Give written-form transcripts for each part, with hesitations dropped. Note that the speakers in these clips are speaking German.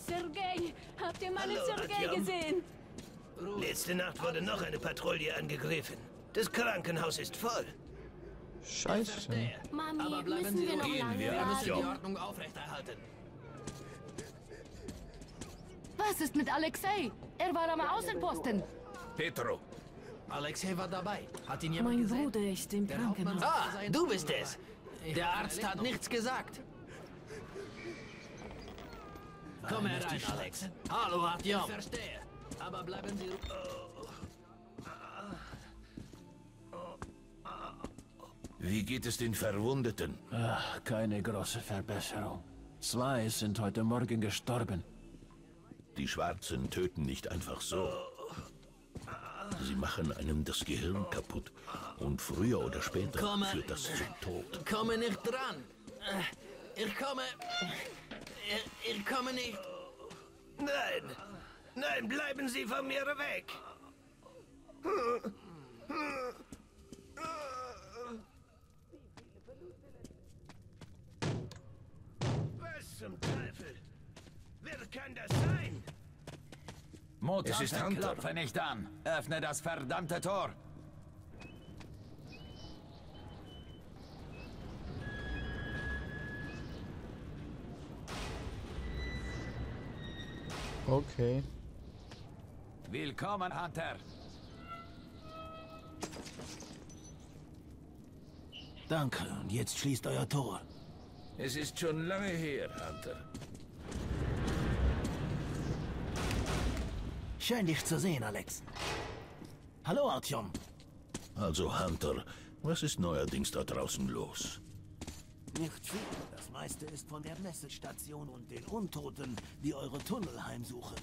Sergei, habt ihr meinen Hallo, Sergei Artyom. gesehen? Letzte Nacht wurde noch eine Patrouille angegriffen. Das Krankenhaus ist voll. Scheiße. Mami, Aber bleiben müssen Sie wir noch ruhig. lange Wir müssen die warten? Ordnung aufrechterhalten. Was ist mit Alexei? Er war am Außenposten. Petro, Alexei war dabei. Hat ihn jemand Mein gesehen? Bruder ist im Der Hauptmann Krankenhaus. sagt, du bist es. Der Arzt hat nichts gesagt. Komm herein, Alex. Hallo, Artyom. Ich verstehe. Aber bleiben Sie ruhig. wie geht es den Verwundeten? Ach, keine große Verbesserung. 2 sind heute Morgen gestorben. Die Schwarzen töten nicht einfach so. Sie machen einem das Gehirn kaputt. Und früher oder später führt das zum Tod. Komme nicht dran. Ich komme... Ich komme nicht... Nein! Nein, bleiben Sie von mir weg! Was zum Teufel? Wer kann das sein? Mutanten, Es ist Hunter. klopfe nicht an. Öffne das verdammte Tor. Okay. Willkommen, Hunter. Danke, und jetzt schließt euer Tor. Es ist schon lange her, Hunter. Schön, dich zu sehen, Alex. Hallo, Artyom. Also, Hunter, was ist neuerdings da draußen los? Nicht viel. Das meiste ist von der Messestation und den Untoten, die eure Tunnel heimsuchen.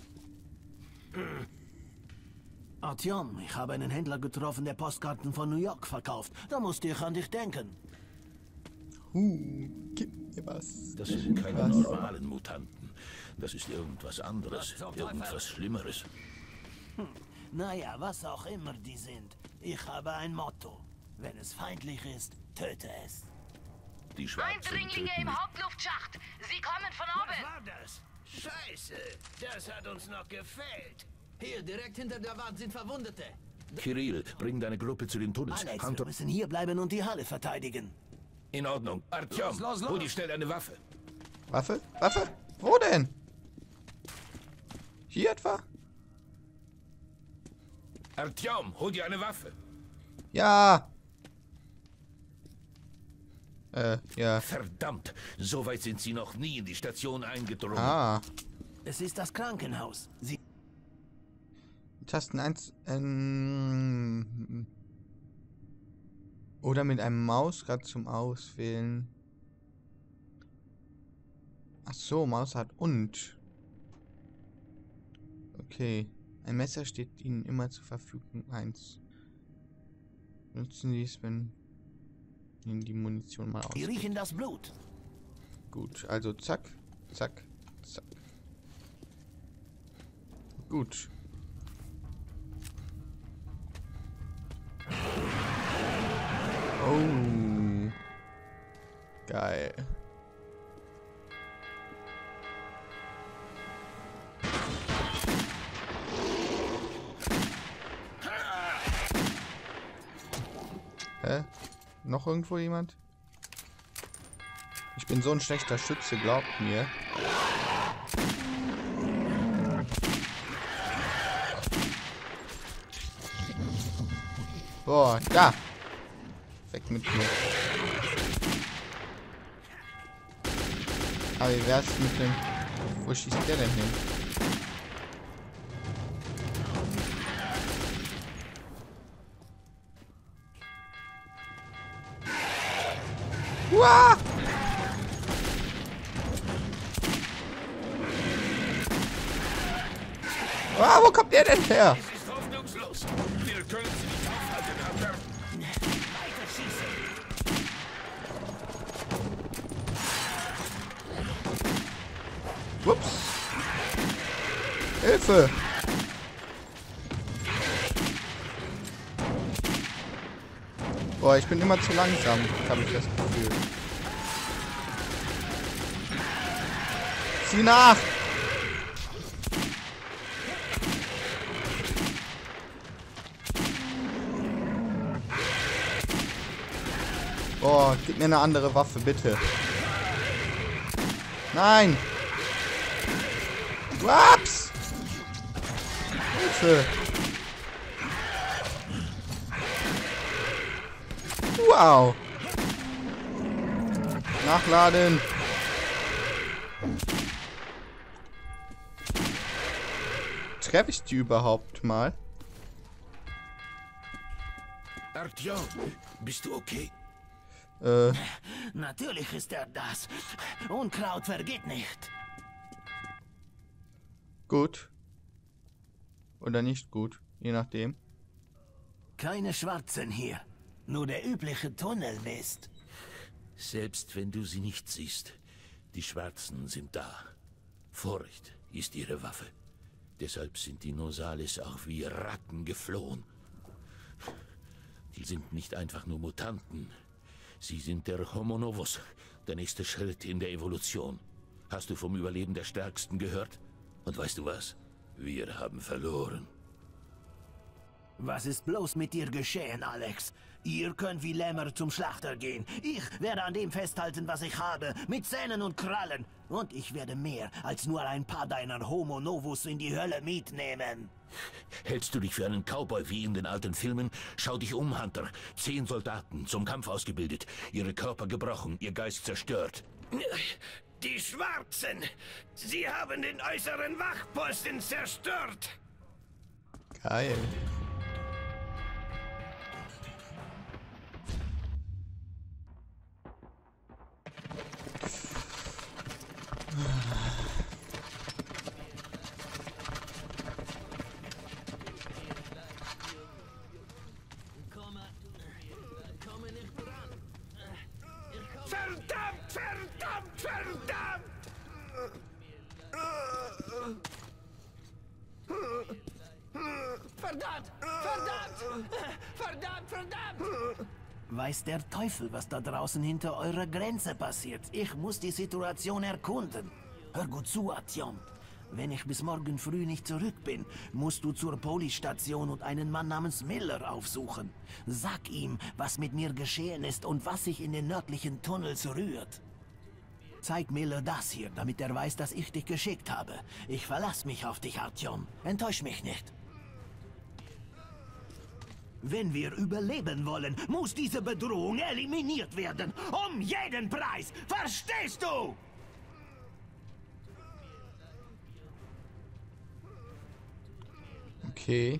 Artyom, ich habe einen Händler getroffen, der Postkarten von New York verkauft. Da musste ich an dich denken. Gib mir was. Das sind keine Was? normalen Mutanten. Das ist irgendwas anderes, Was zum Teufel? irgendwas Schlimmeres. Naja, was auch immer die sind. Ich habe ein Motto. Wenn es feindlich ist, töte es. Die Schwarzen Eindringlinge töten im nicht. Hauptluftschacht. Sie kommen von Was oben. war das? Scheiße! Das hat uns noch gefehlt! Hier, direkt hinter der Wand sind Verwundete. Kirill, bring deine Gruppe zu den Tunnels. Alex, wir Hunter, müssen hier bleiben und die Halle verteidigen. in Ordnung. Artyom, Los. hol dir schnell eine Waffe. Waffe? Waffe? Wo denn? Hier etwa? Artyom, hol dir eine Waffe. Ja. Ja. Verdammt, so weit sind sie noch nie in die Station eingedrungen. Ah. Es ist das Krankenhaus. Sie... Tasten 1. Oder mit einem Mausrad zum Auswählen. Ach so, Mausrad und. Okay. Ein Messer steht Ihnen immer zur Verfügung. 1. Nutzen Sie es, wenn Ihnen die Munition mal Die ausgeht. riechen das Blut. Gut, also zack, zack, zack. Gut. Oh. Geil. Hä? Noch irgendwo jemand? Ich bin so ein schlechter Schütze, glaubt mir. Boah, da! Weg mit mir. Aber wie wär's mit dem... Wo schießt der denn hin? Uah! Ah, wo kommt der denn her? Es ist hoffnungslos. Wir können sie nicht aufhalten, Hunter. Weiter schießen! Ups. Hilfe! Boah, ich bin immer zu langsam, habe ich das Gefühl. Sieh nach! Oh, gib mir eine andere Waffe, bitte. Nein! Ups! Hilfe! Wow! Nachladen! Treffe ich die überhaupt mal? Artyom, bist du okay? Natürlich ist er das. Unkraut vergeht nicht. Gut. Oder nicht gut, je nachdem. Keine Schwarzen hier. Nur der übliche Tunnelmist. Selbst wenn du sie nicht siehst, die Schwarzen sind da. Furcht ist ihre Waffe. Deshalb sind die Nosales auch wie Ratten geflohen. Die sind nicht einfach nur Mutanten. Sie sind der Homo Novus, der nächste Schritt in der Evolution. Hast du vom Überleben der Stärksten gehört? Und weißt du was? Wir haben verloren. Was ist bloß mit dir geschehen, Alex? Ihr könnt wie Lämmer zum Schlachter gehen. Ich werde an dem festhalten, was ich habe, mit Zähnen und Krallen. Und ich werde mehr als nur ein paar deiner Homo Novus in die Hölle mitnehmen. Hältst du dich für einen Cowboy wie in den alten Filmen? Schau dich um, Hunter. 10 Soldaten, zum Kampf ausgebildet. Ihre Körper gebrochen, ihr Geist zerstört. Die Schwarzen! Sie haben den äußeren Wachposten zerstört! Geil. Verdammt! Verdammt! Verdammt! Verdammt! Verdammt! Verdammt! Verdammt! Weiß der Teufel, was da draußen hinter eurer Grenze passiert. Ich muss die Situation erkunden. Hör gut zu, Artyom. Wenn ich bis morgen früh nicht zurück bin, musst du zur Polizstation und einen Mann namens Miller aufsuchen. Sag ihm, was mit mir geschehen ist und was sich in den nördlichen Tunnels rührt. Zeig Miller das hier, damit er weiß, dass ich dich geschickt habe. Ich verlasse mich auf dich, Artyom. Enttäusch mich nicht. Wenn wir überleben wollen, muss diese Bedrohung eliminiert werden. Um jeden Preis. Verstehst du? Okay.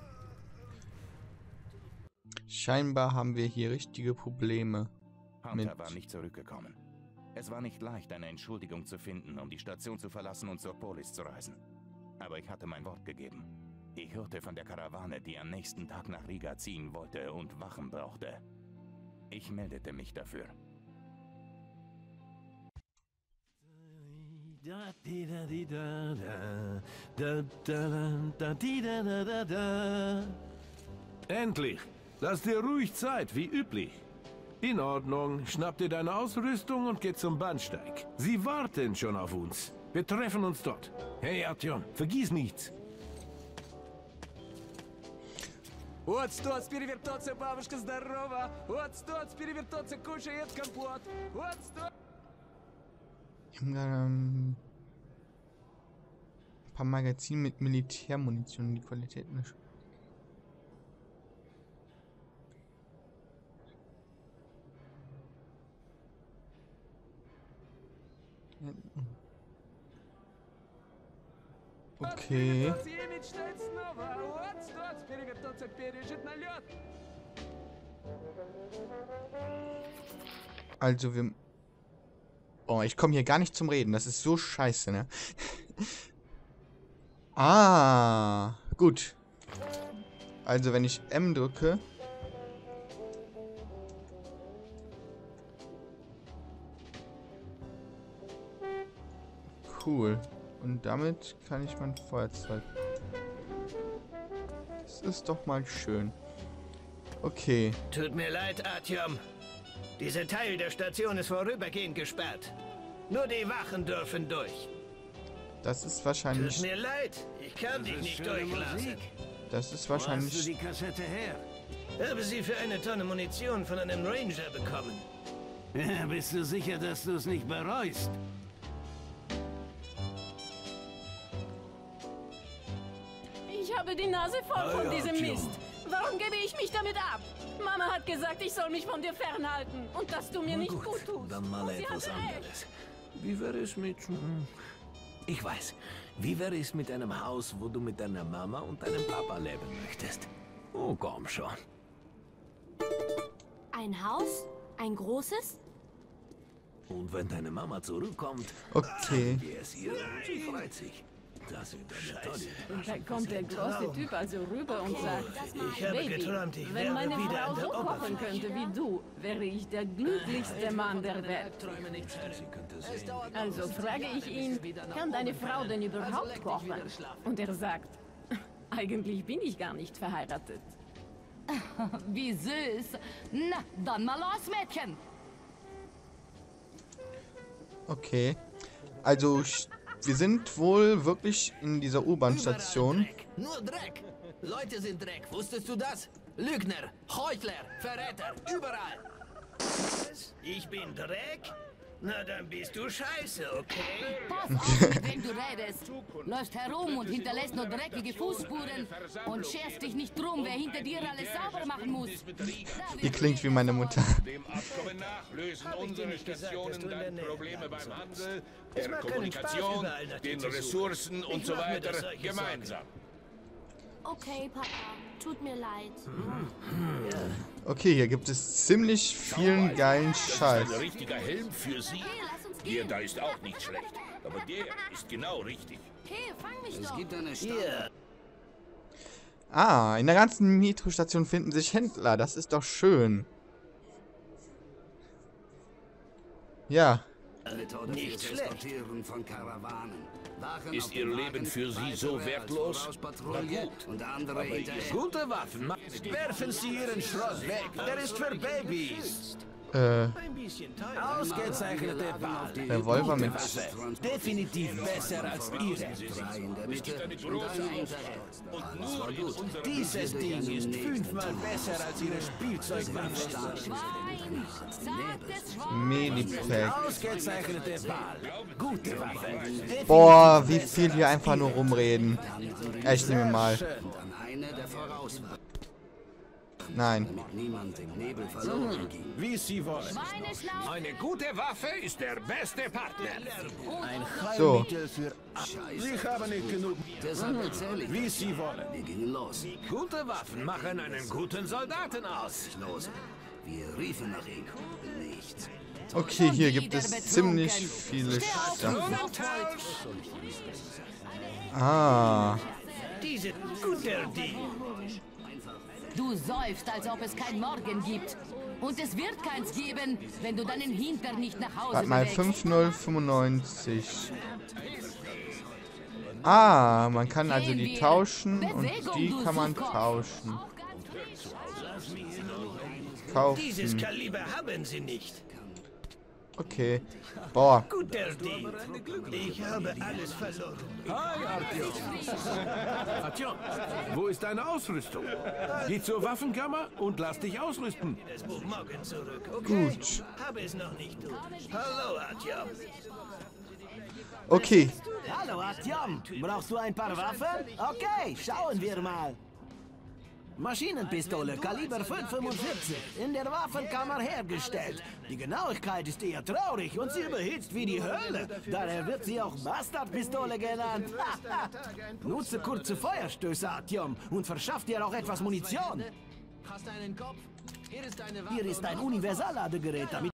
Scheinbar haben wir hier richtige Probleme. Hunter war nicht zurückgekommen. Es war nicht leicht, eine Entschuldigung zu finden, um die Station zu verlassen und zur Polis zu reisen. Aber ich hatte mein Wort gegeben. Ich hörte von der Karawane, die am nächsten Tag nach Riga ziehen wollte und Wachen brauchte. Ich meldete mich dafür. Endlich! Lass dir ruhig Zeit, wie üblich. In Ordnung, schnapp dir deine Ausrüstung und geh zum Bahnsteig. Sie warten schon auf uns. Wir treffen uns dort. Hey, Artyom, vergiss nichts. Вот стоц, перевертоться, бабушка здорова. Вот стоц, перевертоться, кушает компот. Вот стоц. Ein paar Magazine mit Militärmunition, die Qualität nicht. Okay. Also wir... Oh, ich komme hier gar nicht zum Reden. Das ist so scheiße, ne? Ah, gut. Also wenn ich M drücke... Cool. Und damit kann ich mein Feuerzeug... Das ist doch mal schön. Okay. Tut mir leid, Artyom. Dieser Teil der Station ist vorübergehend gesperrt. Nur die Wachen dürfen durch. Das ist wahrscheinlich... Tut mir leid, ich kann dich nicht durchlassen. Das ist wahrscheinlich... Wo hast du die Kassette her? Habe sie für eine Tonne Munition von einem Ranger bekommen. Ja, bist du sicher, dass du es nicht bereust? Ich habe die Nase voll von diesem Mist. Warum gebe ich mich damit ab? Mama hat gesagt, ich soll mich von dir fernhalten und dass du mir nicht gut tust. Dann mal Und sie etwas hatte recht. anderes. Wie wäre es mit... Ich weiß. Wie wäre es mit einem Haus, wo du mit deiner Mama und deinem Papa leben möchtest? Oh, komm schon. Ein Haus? Ein großes? Und wenn deine Mama zurückkommt, Okay. sagen wir es ihr und sie freut sich. Das ist eine tolle Und da kommt der große Typ also rüber und sagt, Ich habe Baby, geträumt, ich wenn wäre meine wieder Frau an der so kochen Oberfläche. könnte wie du, wäre ich der glücklichste Mann der Welt. Also frage ich ihn, kann deine Frau denn überhaupt kochen? Und er sagt, eigentlich bin ich gar nicht verheiratet. Wie süß. Na, dann mal los, Mädchen. Okay. Also, wir sind wohl wirklich in dieser U-Bahn-Station. Dreck. Nur Dreck. Leute sind Dreck. Wusstest du das? Lügner, Heuchler, Verräter, überall. Was? Ich bin Dreck? Na, dann bist du scheiße, okay? Pass auf, mit wem du redest. Läufst herum und hinterlässt nur dreckige Fußspuren und scherst dich nicht drum, wer hinter dir alles sauber machen muss. Die klingt wie meine Mutter. Dem Abkommen nach lösen unsere Stationen dann Probleme beim Handel, Es der macht keinen Kommunikation, Spaß, überall nach dir den zu suchen. Ressourcen und Ich so mach mir doch weiter solche gemeinsam. Okay, Papa. Tut mir leid. Okay, hier gibt es ziemlich vielen geilen Das ist Scheiß. ein richtiger Helm für Sie. Hey, lass uns Der gehen. da ist auch nicht schlecht. Aber der ist genau richtig. Hey, fang mich Es doch. gibt eine Hier, Ah, in der ganzen Metrostation finden sich Händler. Das ist doch schön. Ja. Methode Nicht fürs schlecht. Eskortieren von Karawanen. Wachen Ist auf Ihr dem Leben Wagen, für Sie so weitere wertlos? als Vorauspatrouille Na gut. und andere hinterher. Gute Waffen, werfen Sie Ihren Schrott weg. Der ist für Babys. ein bisschen teuer. Ausgezeichnete Wahl. Revolver mit... Definitiv besser als Ihre. Drei in der Mitte und eine hinterher. Alles war gut. Dieses Ding ist 5-mal besser als Ihre Spielzeugwaffe. Schwein. Zartes Schwein. Medipack. Ausgezeichnete Wahl. Gute Waffe. Boah, wie viel hier einfach nur rumreden. Ja, ich nehme mal. Und an eine der Vorauswahl. Nein. Damit niemand im Nebel verloren ging. Wie Sie wollen. Schweineschnauze. Eine gute Waffe ist der beste Partner. Ein So. Heilmittel für alle. Sie haben nicht genug. Deshalb erzähle ich Wie Sie wollen. Wir gingen los. Gute Waffen machen einen guten Soldaten aus. Los. Wir riefen nach ihm. Nichts. Okay, hier gibt es ziemlich viele Steh auf, Sachen. du Nordvolt. Ah. Diese guter Deal. Du säufst, als ob es kein Morgen gibt. Und es wird keins geben, wenn du deinen Hintern nicht nach Hause Warte mal, bewegst. 5095. Ah, man kann also die tauschen und die kann man tauschen. Dieses Kaufen. Kaliber haben sie nicht. Okay. Boah. Guter Deal. Ich habe alles verloren. Hi, Artyom. Artyom, wo ist deine Ausrüstung? Geh zur Waffenkammer und lass dich ausrüsten. Das Buch morgen zurück, okay? Gut. Habe es noch nicht, du. Hallo, Artyom. Okay. Hallo, Artyom. Brauchst du ein paar Waffen? Okay, schauen wir mal. Maschinenpistole, Kaliber 5,45, in der Waffenkammer hergestellt. Die Genauigkeit ist eher traurig und sie überhitzt wie die Hölle. Daher wird sie auch Bastardpistole genannt. Nutze kurze Feuerstöße, Artyom, und verschaff dir auch etwas Munition. Hier ist ein Universalladegerät, damit